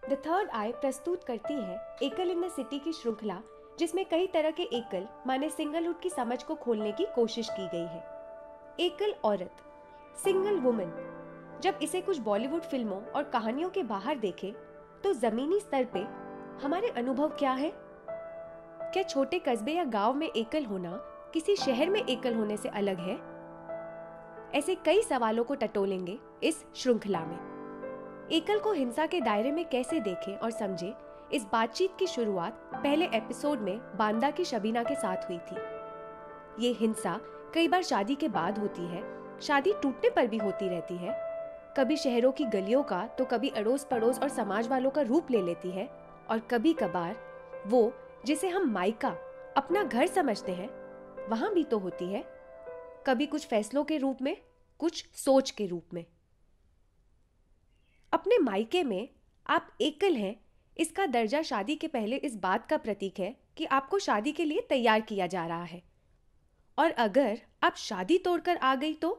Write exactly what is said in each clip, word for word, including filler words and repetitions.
The third आई प्रस्तुत करती है एकल इन द सिटी की श्रृंखला, जिसमें कई तरह के एकल माने सिंगलहुड की समझ को खोलने की कोशिश की गई है। एकल औरत, सिंगल वुमन, जब इसे कुछ बॉलीवुड फिल्मों और कहानियों के बाहर देखें तो जमीनी स्तर पे हमारे अनुभव क्या है? क्या छोटे कस्बे या गांव में एकल होना किसी शहर में एकल होने से अलग है? ऐसे कई सवालों को टटोलेंगे इस श्रृंखला में। एकल को हिंसा के दायरे में कैसे देखें और समझें, इस बातचीत की शुरुआत पहले एपिसोड में बांदा की शबीना के साथ हुई थी। ये हिंसा कई बार शादी के बाद होती है, शादी टूटने पर भी होती रहती है, कभी शहरों की गलियों का तो कभी अड़ोस पड़ोस और समाज वालों का रूप ले लेती है, और कभी कभार वो जिसे हम मायका अपना घर समझते हैं वहां भी तो होती है, कभी कुछ फैसलों के रूप में, कुछ सोच के रूप में। अपने मायके में आप एकल हैं, इसका दर्जा शादी के पहले इस बात का प्रतीक है कि आपको शादी के लिए तैयार किया जा रहा है, और अगर आप शादी तोड़कर आ गई तो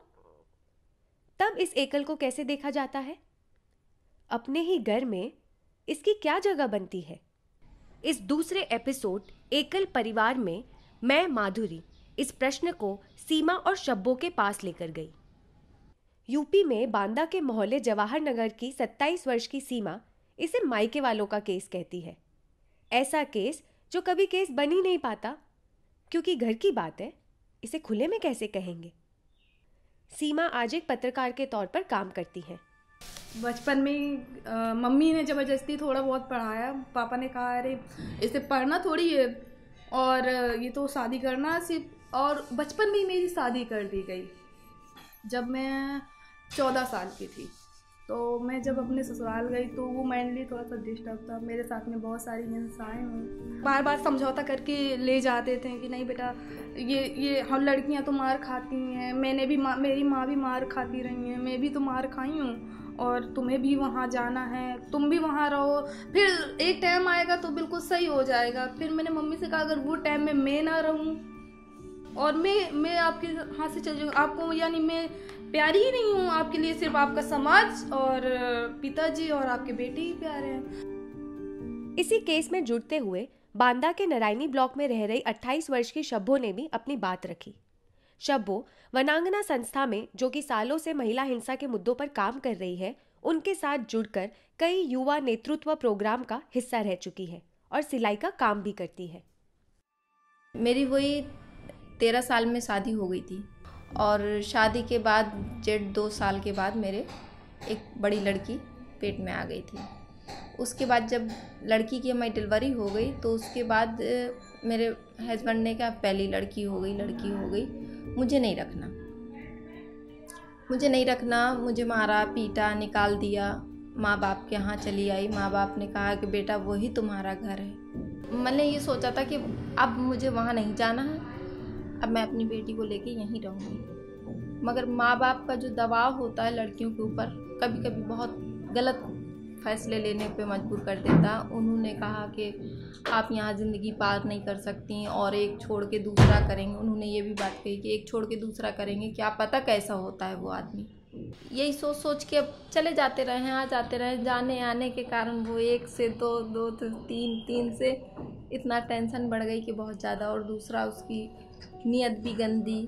तब इस एकल को कैसे देखा जाता है? अपने ही घर में इसकी क्या जगह बनती है? इस दूसरे एपिसोड एकल परिवार में मैं माधुरी इस प्रश्न को सीमा और शब्बों के पास लेकर गई। यूपी में बांदा के मोहल्ले जवाहर नगर की सत्ताईस वर्ष की सीमा इसे मायके वालों का केस कहती है। ऐसा केस जो कभी केस बन ही नहीं पाता, क्योंकि घर की बात है, इसे खुले में कैसे कहेंगे? सीमा आज एक पत्रकार के तौर पर काम करती है। बचपन में आ, मम्मी ने ज़बरदस्ती थोड़ा बहुत पढ़ाया। पापा ने कहा अरे इसे पढ़ना थोड़ी है, और ये तो शादी करना सिर्फ, और बचपन में ही मेरी शादी कर दी गई। जब मैं चौदह साल की थी तो मैं जब अपने ससुराल गई तो वो मेनली थोड़ा सा डिस्टर्ब था, मेरे साथ में बहुत सारी हिंसाएं हुई। बार बार समझौता करके ले जाते थे कि नहीं बेटा, ये ये हम लड़कियां तो मार खाती हैं, मैंने भी माँ मेरी माँ भी मार खाती रही हैं, मैं भी तो मार खाई हूँ, और तुम्हें भी वहाँ जाना है, तुम भी वहाँ रहो, फिर एक टाइम आएगा तो बिल्कुल सही हो जाएगा। फिर मैंने मम्मी से कहा अगर वो टाइम में मैं ना रहूँ और मैं मैं आपके हाथ से चल जाऊँ, आपको यानी मैं प्यारी ही नहीं हूँ आपके लिए, सिर्फ आपका समाज और पिताजी और आपके बेटे ही प्यारे हैं। इसी केस में जुड़ते हुए बांदा के नारायणी ब्लॉक में रह रही अट्ठाईस वर्ष की शब्बो ने भी अपनी बात रखी। शब्बो वनांगना संस्था में, जो कि सालों से महिला हिंसा के मुद्दों पर काम कर रही है, उनके साथ जुड़कर कई युवा नेतृत्व प्रोग्राम का हिस्सा रह चुकी है और सिलाई का काम भी करती है। मेरी वही तेरह साल में शादी हो गई थी, और शादी के बाद डेढ़ दो साल के बाद मेरे एक बड़ी लड़की पेट में आ गई थी। उसके बाद जब लड़की की हमारी डिलीवरी हो गई तो उसके बाद मेरे हस्बैंड ने कहा पहली लड़की हो गई लड़की हो गई मुझे नहीं रखना, मुझे नहीं रखना, मुझे मारा पीटा, निकाल दिया, माँ बाप के यहाँ चली आई। माँ बाप ने कहा कि बेटा वही तुम्हारा घर है। मैंने ये सोचा था कि अब मुझे वहाँ नहीं जाना है, अब मैं अपनी बेटी को लेके यहीं रहूँगी। मगर माँ बाप का जो दबाव होता है लड़कियों के ऊपर, कभी कभी बहुत गलत फैसले लेने पे मजबूर कर देता। उन्होंने कहा कि आप यहाँ ज़िंदगी पार नहीं कर सकती और एक छोड़ के दूसरा करेंगे। उन्होंने ये भी बात कही कि एक छोड़ के दूसरा करेंगे, क्या पता कैसा होता है वो आदमी। यही सोच सोच के अब चले जाते रहे, आ जाते रहे, जाने आने के कारण वो एक से दो, दो से तीन, तीन से इतना टेंशन बढ़ गई कि बहुत ज़्यादा, और दूसरा उसकी नियत भी गंदी।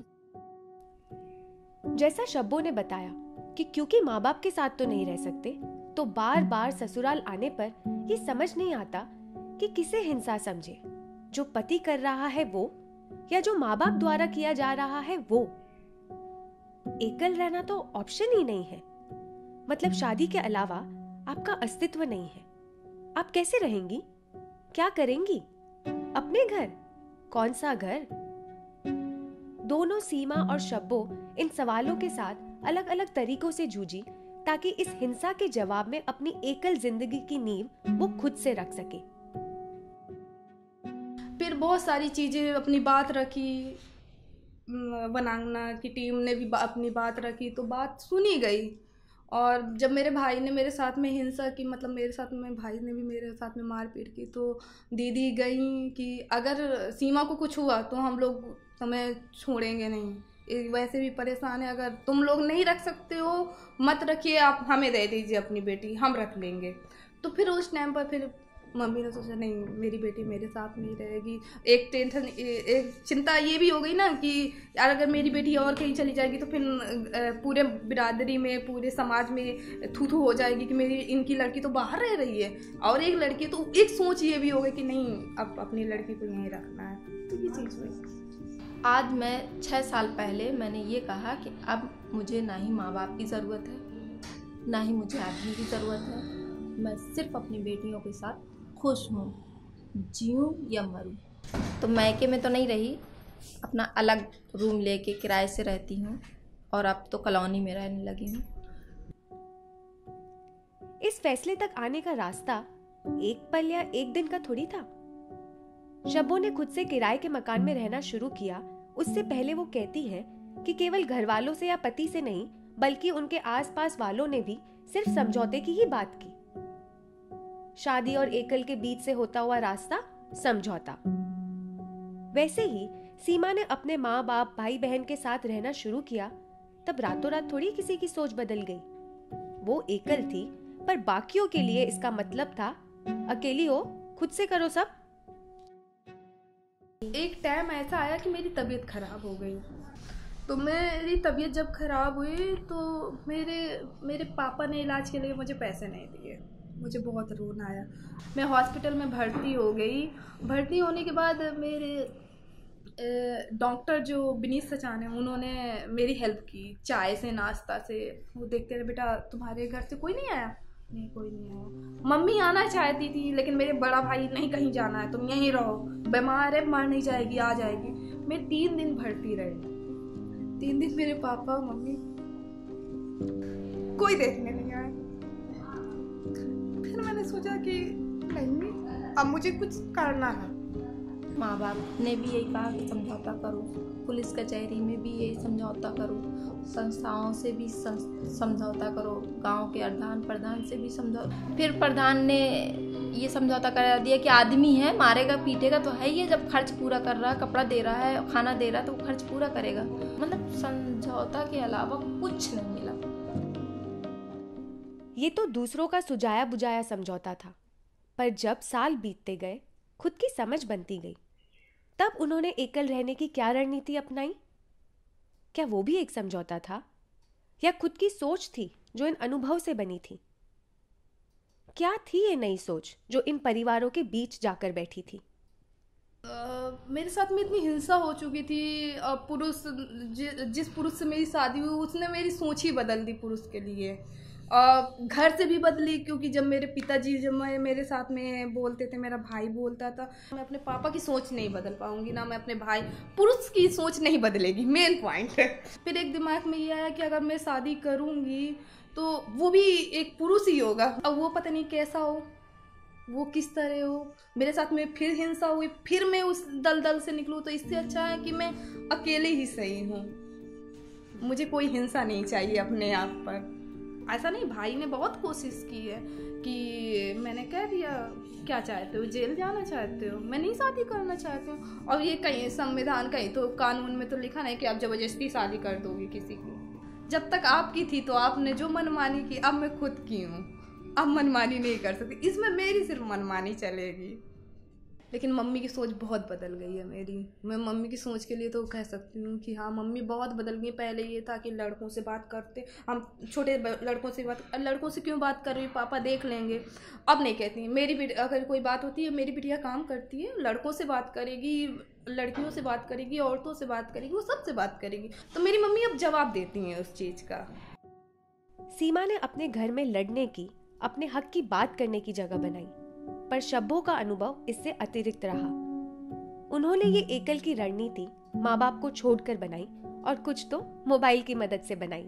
जैसा शब्बो ने बताया कि क्योंकि माँ बाप के साथ तो नहीं रह सकते, तो बार बार ससुराल आने पर ये समझ नहीं आता कि किसे हिंसा समझे, जो पति कर रहा है वो, या जो माँ बाप द्वारा किया जा रहा है वो। एकल रहना तो ऑप्शन ही नहीं है, मतलब शादी के अलावा आपका अस्तित्व नहीं है। आप कैसे रहेंगी, क्या करेंगी, अपने घर, कौन सा घर? दोनों सीमा और शब्बो इन सवालों के साथ अलग अलग तरीकों से जूझी ताकि इस हिंसा के जवाब में अपनी एकल जिंदगी की नींव वो खुद से रख सके। फिर बहुत सारी चीजें अपनी बात रखी, वनांगना की टीम ने भी बा, अपनी बात रखी, तो बात सुनी गई। और जब मेरे भाई ने मेरे साथ में हिंसा की, मतलब मेरे साथ में भाई ने भी मेरे साथ में मारपीट की, तो दीदी गई कि अगर सीमा को कुछ हुआ तो हम लोग तुम्हें छोड़ेंगे नहीं, वैसे भी परेशान है, अगर तुम लोग नहीं रख सकते हो मत रखिए, आप हमें दे दीजिए अपनी बेटी, हम रख लेंगे। तो फिर उस टाइम पर फिर मम्मी ने सोचा नहीं मेरी बेटी मेरे साथ नहीं रहेगी। एक टेंशन एक चिंता ये भी हो गई ना कि यार अगर मेरी बेटी और कहीं चली जाएगी तो फिर पूरे बिरादरी में पूरे समाज में थू थू हो जाएगी कि मेरी इनकी लड़की तो बाहर रह रही है और एक लड़की, तो एक सोच ये भी हो गई कि नहीं अब अपनी लड़की को यहीं रखना है। तो ये चीज़ हुई। आज मैं छः साल पहले मैंने ये कहा कि अब मुझे ना ही माँ बाप की ज़रूरत है ना ही मुझे आदमी की ज़रूरत है। मैं सिर्फ अपनी बेटियों के साथ खुश हूँ, जीऊँ या मरूँ। तो मैके में तो नहीं रही, अपना अलग रूम लेके किराए से रहती हूँ और अब तो कॉलोनी में रहने लगी हूँ। इस फैसले तक आने का रास्ता एक पल या एक दिन का थोड़ी था। शब्बो ने खुद से किराए के मकान में रहना शुरू किया उससे पहले वो कहती है कि केवल घर वालों से या पति से नहीं बल्कि उनके आसपास वालों ने भी सिर्फ समझौते की ही बात की। शादी और एकल के बीच से होता हुआ रास्ता समझौता। वैसे ही सीमा ने अपने माँ बाप भाई बहन के साथ रहना शुरू किया तब रातों रात थोड़ी किसी की सोच बदल गई। वो एकल थी पर बाकियों के लिए इसका मतलब था अकेली हो, खुद से करो सब। एक टाइम ऐसा आया कि मेरी तबीयत खराब हो गई। तो मेरी तबीयत जब खराब हुई तो मेरे मेरे पापा ने इलाज के लिए मुझे पैसे नहीं दिए। मुझे बहुत रोना आया। मैं हॉस्पिटल में भर्ती हो गई। भर्ती होने के बाद मेरे डॉक्टर जो विनीत सचान है उन्होंने मेरी हेल्प की, चाय से नाश्ता से। वो देखते रहे बेटा तुम्हारे घर से कोई नहीं आया? नहीं कोई नहीं आया। मम्मी आना चाहती थी लेकिन मेरे बड़ा भाई नहीं कहीं जाना है, तुम यहीं रहो, बीमार है मर नहीं जाएगी आ जाएगी। मैं तीन दिन भर्ती रही। तीन दिन मेरे पापा मम्मी कोई देखने नहीं आया। फिर मैंने सोचा कि नहीं अब मुझे कुछ करना है। माँ बाप ने भी यही कहा कि समझौता करो, पुलिस कचहरी में भी यही समझौता करो, संस्थाओं से भी समझौता करो, गांव के प्रधान प्रधान से भी समझौता। फिर प्रधान ने ये समझौता करा दिया कि आदमी है मारेगा पीटेगा तो है ही, जब खर्च पूरा कर रहा है, कपड़ा दे रहा है, खाना दे रहा है तो वो खर्च पूरा करेगा। मतलब समझौता के अलावा कुछ नहीं मिला। ये तो दूसरों का सुझाया बुझाया समझौता था, पर जब साल बीतते गए खुद की समझ बनती गई तब उन्होंने एकल रहने की क्या रणनीति अपनाई? क्या वो भी एक समझौता था या खुद की सोच थी जो इन अनुभव से बनी थी? क्या थी ये नई सोच जो इन परिवारों के बीच जाकर बैठी थी? Uh, मेरे साथ में इतनी हिंसा हो चुकी थी। uh, पुरुष जि, जिस पुरुष से मेरी शादी हुई उसने मेरी सोच ही बदल दी पुरुष के लिए। uh, घर से भी बदली, क्योंकि जब मेरे पिताजी जब मैं मेरे साथ में बोलते थे, मेरा भाई बोलता था, मैं अपने पापा की सोच नहीं बदल पाऊंगी ना मैं अपने भाई, पुरुष की सोच नहीं बदलेगी, मेन पॉइंट है। फिर एक दिमाग में ये आया कि अगर मैं शादी करूंगी तो वो भी एक पुरुष ही होगा। अब वो पता नहीं कैसा हो, वो किस तरह हो। मेरे साथ में फिर हिंसा हुई, फिर मैं उस दलदल से निकलूँ, तो इससे अच्छा है कि मैं अकेले ही सही हूँ। मुझे कोई हिंसा नहीं चाहिए अपने आप पर। ऐसा नहीं, भाई ने बहुत कोशिश की है कि मैंने कह दिया क्या चाहते हो, जेल जाना चाहते हो, मैं नहीं शादी करना चाहती हूँ। और ये कहीं संविधान कहीं तो कानून में तो लिखा नहीं कि आप जबरदस्ती शादी कर दोगे किसी की। जब तक आपकी थी तो आपने जो मनमानी की, अब मैं खुद की हूँ, अब मनमानी नहीं कर सकती। इसमें मेरी सिर्फ मनमानी चलेगी। लेकिन मम्मी की सोच बहुत बदल गई है मेरी। मैं मम्मी की सोच के लिए तो कह सकती हूँ कि हाँ मम्मी बहुत बदल गई। पहले ये था कि लड़कों से बात करते, हम छोटे लड़कों से बात, लड़कों से क्यों बात कर रही, पापा देख लेंगे। अब नहीं कहती। मेरी बेटी अगर कोई बात होती है, मेरी बिटिया काम करती है, लड़कों से बात करेगी, लड़कियों से बात करेगी, औरतों से बात करेगी, वो सबसे बात करेगी। तो मेरी मम्मी अब जवाब देती हैं उस चीज़ का। सीमा ने अपने घर में लड़ने की, अपने हक की बात करने की जगह बनाई, पर शब्बो का अनुभव इससे अतिरिक्त रहा। उन्होंने ये एकल की रणनीति माँ बाप को छोड़कर बनाई और कुछ तो मोबाइल की मदद से बनाई।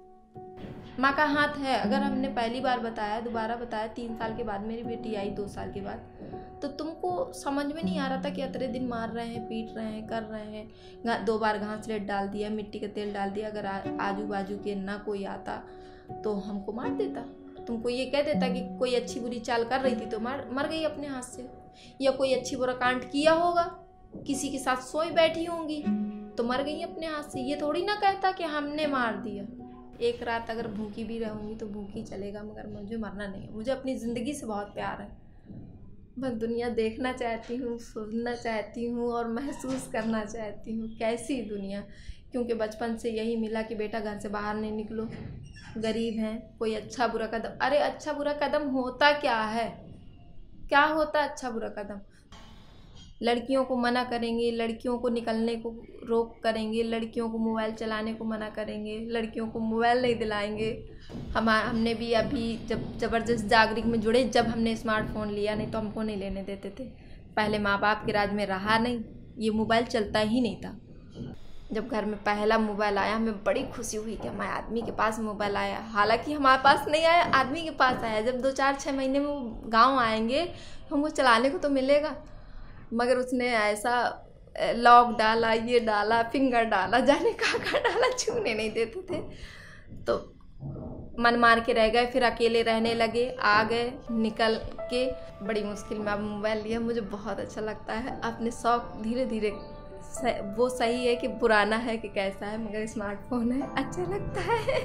माँ का हाथ है। अगर हमने पहली बार बताया, दोबारा बताया, तीन साल के बाद मेरी बेटी आई, दो साल के बाद, तो तुमको समझ में नहीं आ रहा था कि अतरे दिन मार रहे हैं, पीट रहे हैं, कर रहे हैं। दो बार घास लेट डाल दिया, मिट्टी का तेल डाल दिया। अगर आजू बाजू के ना कोई आता तो हमको मार देता। तुमको ये कह देता कि कोई अच्छी बुरी चाल कर रही थी तो मर मर गई अपने हाथ से, या कोई अच्छी बुरा कांड किया होगा, किसी के साथ सोई बैठी होंगी तो मर गई अपने हाथ से। ये थोड़ी ना कहता कि हमने मार दिया। एक रात अगर भूखी भी रहूँगी तो भूखी चलेगा, मगर मुझे मरना नहीं है। मुझे अपनी ज़िंदगी से बहुत प्यार है। मैं दुनिया देखना चाहती हूँ, सुनना चाहती हूँ और महसूस करना चाहती हूँ कैसी दुनिया, क्योंकि बचपन से यही मिला कि बेटा घर से बाहर नहीं निकलो, गरीब हैं, कोई अच्छा बुरा कदम। अरे अच्छा बुरा कदम होता क्या है? क्या होता है अच्छा बुरा कदम? लड़कियों को मना करेंगे, लड़कियों को निकलने को रोक करेंगे, लड़कियों को मोबाइल चलाने को मना करेंगे, लड़कियों को मोबाइल नहीं दिलाएंगे। हम हमने भी अभी जब ज़बरदस्त जागरिक में जुड़े, जब हमने स्मार्टफोन लिया, नहीं तो हमको नहीं लेने देते थे। पहले माँ बाप के राज में रहा नहीं, ये मोबाइल चलता ही नहीं था। जब घर में पहला मोबाइल आया हमें बड़ी खुशी हुई कि हमारे आदमी के पास मोबाइल आया। हालांकि हमारे पास नहीं आया, आदमी के पास आया। जब दो चार छः महीने में वो गाँव आएंगे हमको चलाने को तो मिलेगा, मगर उसने ऐसा लॉक डाला, ये डाला, फिंगर डाला, जाने कहाँ कहाँ डाला, छूने नहीं देते थे। तो मन मार के रह गए, फिर अकेले रहने लगे, आ गए निकल के। बड़ी मुश्किल में अब मोबाइल लिया। मुझे बहुत अच्छा लगता है। अपने शौक धीरे धीरे, वो सही है कि पुराना है कि कैसा है, मगर स्मार्टफोन है, अच्छा लगता है।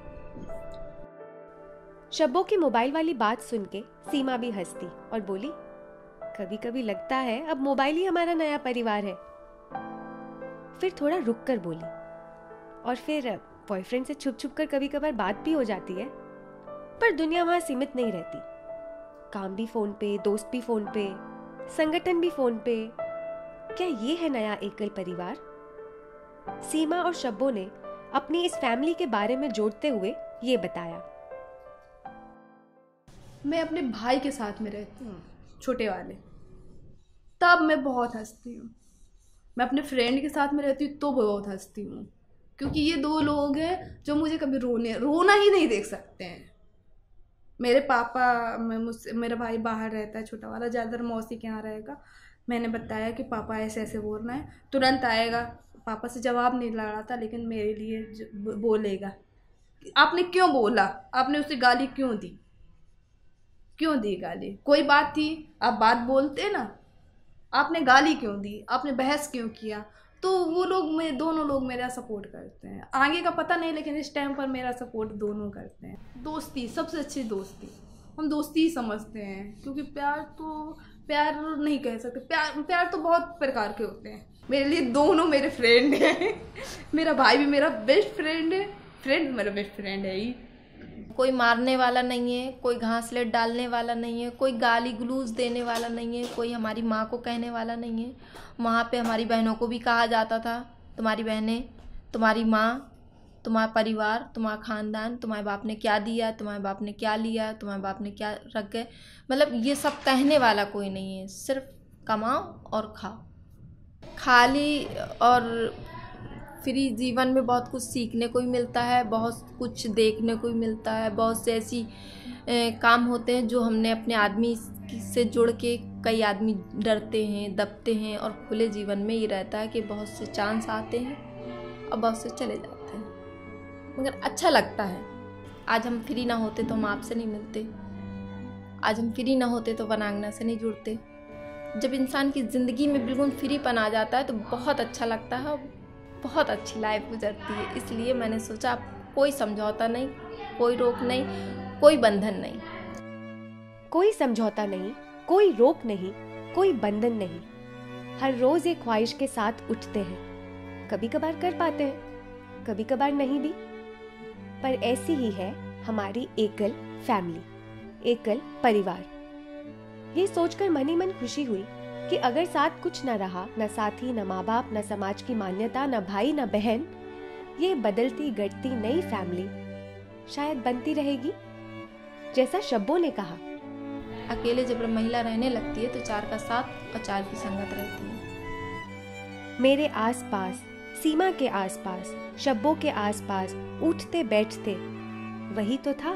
शब्बो की मोबाइल वाली बात सुन के सीमा भी हंसती और बोली, कभी कभी लगता है अब मोबाइल ही हमारा नया परिवार है। फिर थोड़ा रुक कर बोली, और फिर बॉयफ्रेंड से छुप छुप कर कभी कभार बात भी हो जाती है, पर दुनिया वहां सीमित नहीं रहती। काम भी फोन पे, दोस्त भी फोन पे, संगठन भी फोन पे। क्या ये है नया एकल परिवार? सीमा और शब्बो ने अपनी इस फैमिली के बारे में जोड़ते हुए ये बताया। मैं अपने भाई के साथ में रहती हूँ, छोटे वाले, तब मैं बहुत हंसती हूँ। मैं अपने फ्रेंड के साथ में रहती हूँ तो बहुत हंसती हूँ, क्योंकि ये दो लोग हैं जो मुझे कभी रोने रोना ही नहीं देख सकते हैं। मेरे पापा, मैं मुझसे, मेरा भाई बाहर रहता है छोटा वाला, ज़्यादातर मौसी के यहाँ रहेगा। मैंने बताया कि पापा ऐसे ऐसे बोलना है, तुरंत आएगा। पापा से जवाब नहीं लड़ाता, लेकिन मेरे लिए बोलेगा, आपने क्यों बोला, आपने उसे गाली क्यों दी, क्यों दी गाली? कोई बात थी, आप बात बोलते ना, आपने गाली क्यों दी, आपने बहस क्यों किया? तो वो लोग, मैं दोनों लोग मेरा सपोर्ट करते हैं। आगे का पता नहीं, लेकिन इस टाइम पर मेरा सपोर्ट दोनों करते हैं। दोस्ती, सबसे अच्छी दोस्ती, हम दोस्ती ही समझते हैं, क्योंकि प्यार तो प्यार नहीं कह सकते। प्यार प्यार तो बहुत प्रकार के होते हैं। मेरे लिए दोनों मेरे फ्रेंड हैं। मेरा भाई भी मेरा बेस्ट फ्रेंड है, फ्रेंड मेरा बेस्ट फ्रेंड है ही। कोई मारने वाला नहीं है, कोई घासलेट डालने वाला नहीं है, कोई गाली गलूज देने वाला नहीं है, कोई हमारी माँ को कहने वाला नहीं है। वहाँ पे हमारी बहनों को भी कहा जाता था, तुम्हारी बहनें, तुम्हारी माँ, तुम्हारा परिवार, तुम्हारा ख़ानदान, तुम्हारे बाप ने क्या दिया, तुम्हारे बाप ने क्या लिया, तुम्हारे बाप ने क्या रख गए। मतलब ये सब कहने वाला कोई नहीं है, सिर्फ कमाओ और खाओ। खाली और फ्री जीवन में बहुत कुछ सीखने को भी मिलता है, बहुत कुछ देखने को भी मिलता है। बहुत से ऐसी ए, काम होते हैं जो हमने अपने आदमी से जुड़ के, कई आदमी डरते हैं, दबते हैं, और खुले जीवन में ये रहता है कि बहुत से चांस आते हैं और बहुत से चले जाते हैं, मगर अच्छा लगता है। आज हम फ्री ना होते तो हम आपसे नहीं मिलते, आज हम फ्री ना होते तो वनांगना से नहीं जुड़ते। जब इंसान की ज़िंदगी में बिल्कुल फ्रीपन आ जाता है तो बहुत अच्छा लगता है, बहुत अच्छी लाइफ गुजरती है। इसलिए मैंने सोचा कोई समझौता नहीं, कोई रोक नहीं, कोई बंधन नहीं। कोई समझौता नहीं, कोई रोक नहीं, कोई बंधन नहीं। हर रोज एक ख्वाहिश के साथ उठते हैं, कभी कभार कर पाते हैं, कभी कभार नहीं भी, पर ऐसी ही है हमारी एकल फैमिली, एकल परिवार। ये सोचकर मन ही मन खुशी हुई कि अगर साथ कुछ न रहा, न साथी, न माँ बाप, न समाज की मान्यता, न भाई, न बहन, ये बदलती गढ़ती नई फैमिली शायद बनती रहेगी। जैसा शब्बो ने कहा, अकेले जब महिला रहने लगती है तो चार का साथ और चार की संगत रहती है। मेरे आसपास, सीमा के आसपास, शब्बो के आसपास उठते बैठते वही तो था।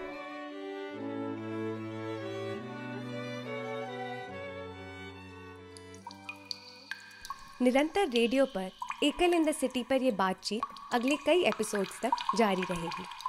निरंतर रेडियो पर एकल इन द सिटी पर यह बातचीत अगले कई एपिसोड्स तक जारी रहेगी।